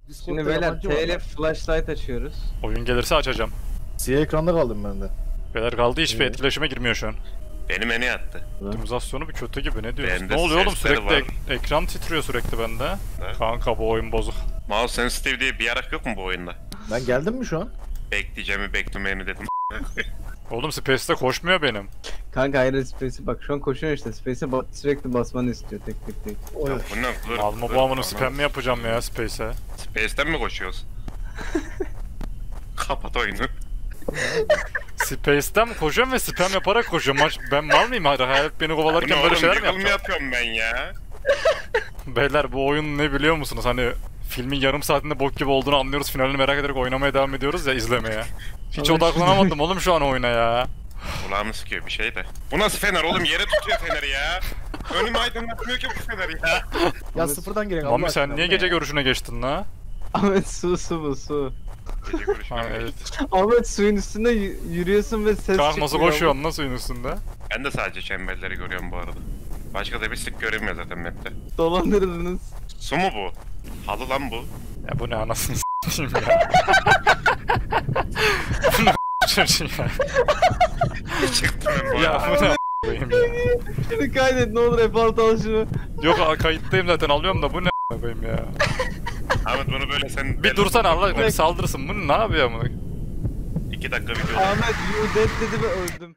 Şimdi beyler T ile flashlight açıyoruz. Oyun gelirse açacağım. Siyah ekranda kaldım ben de. Beyler kaldı, hiçbir etkileşime girmiyor şu an. Benim eni attı. Optimizasyonu bir kötü gibi, ne diyorsun? Bende Ne oluyor oğlum, sesleri sürekli var. ekran titriyor sürekli bende. Evet. Kanka bu oyun bozuk. Mouse sensitive diye bir yarak yok mu bu oyunda? Ben geldim mi şu an? Bekleyeceğimi beklemeyeni dedim. Oğlum Space'de koşmuyor benim. Kanka hayır Space'e bak şu an koşuyor işte. Space'e sürekli basmanı istiyor tek tek tek. Ya bu ne? Dur, Alma dur, bu amını dur, spam mi yapacağım ya Space'e? Space'ten mi koşuyoruz? Kapat oyunu. Space'ten mi koşuyorum ve spam yaparak koşuyorum. Ben mal mıyım? Hayalet beni kovalarken Bu ne böyle oğlum? şeyler mi Jiggle mi yapacağım? yapıyorum ben ya? Beyler bu oyun ne biliyor musunuz? Hani filmin yarım saatinde bok gibi olduğunu anlıyoruz. Finalini merak ederek oynamaya devam ediyoruz ya, izlemeye. Hiç odaklanamadım oğlum şu an oyuna ya. Kulağımı sıkıyor bir şey de. Bu nasıl fener oğlum? Yere tutuyor feneri ya. Önümü aydınlatmıyor ki bu fener ya. Ya sıfırdan girelim. Mami sen niye gece görüşüne geçtin la? Ahmet su bu su. Gece görüşme. Ha, evet. Ahmet suyun üstünde yürüyorsun ve ses Kalk nasıl çıkmıyor. koşuyorsun lan suyun üstünde? Ben de sadece çemberleri görüyorum bu arada. Başka da bir sık görünmüyor zaten map'te. Dolandırıldınız. Su mu bu? Halı lan bu. Ya bu ne anasını s**eyim ya. Bu ne çocuğu ya. Çıktım ben bu Ya arada. bu ne a**ayım ya. Şunu kaydet ne olur report al şunu. Yok kayıttayım zaten, alıyorum da bu ne a**ayım ya. Ahmet bunu böyle sen... Bir dursana Allah aşkına, bir saldırsın. Bu ne yapıyor amına? 2 dakika video. Ahmet you dead dedi ve öldüm.